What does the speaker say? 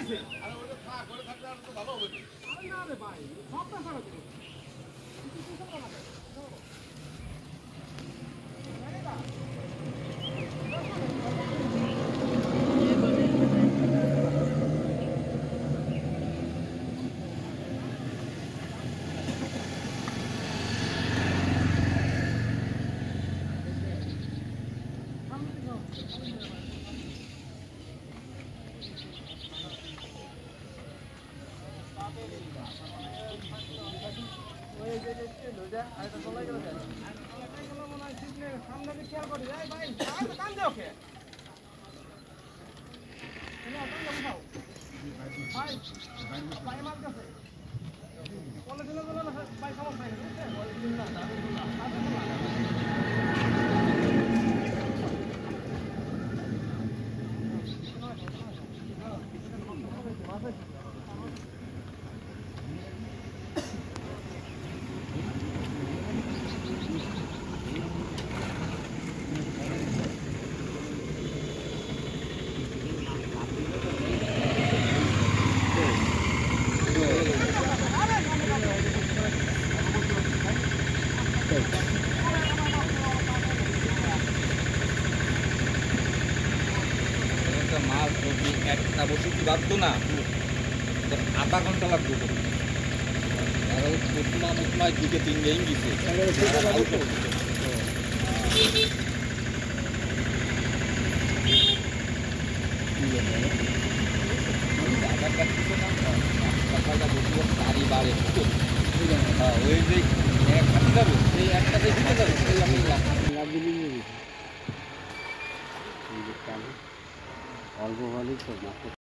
হয়েছে আরে ওটা থাক করে থাকলে আর তো ভালো হবে না। আরে না রে ভাই সব না সারা দিন সামনে খেয়াল করি ভাই কান দে ওকে ভাই ভাই মার কাছে বলে দিলে ভাই সমস্যা নেই মাছ যদি একটা বসে কি বাঁধতো না আধা ঘন্টা লাগতো আর প্রথমায় 2 থেকে 3 গেম গেছে ওই যে এক হাতে যাবে সেই একটা দেখে যাবে সেই আমি অল্প ভালোই তো